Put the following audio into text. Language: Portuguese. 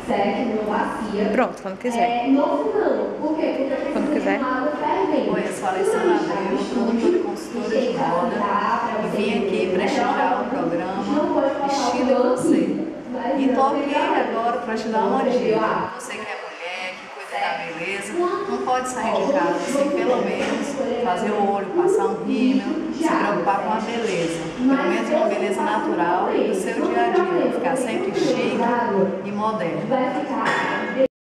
Pronto, quando quiser. Quando quiser. Oi, eu sou a Alessandra Abreu, produtora e consultora de moda, e vim aqui prestigiar o programa Estilo em Você. E tô aqui agora para te dar uma dica. Você que é mulher, que cuida da beleza, não pode sair de casa sem pelo menos fazer o olho, passar um rímel, se preocupar com a beleza. Pelo menos uma beleza natural do seu dia a dia, ficar sempre chique e moderno.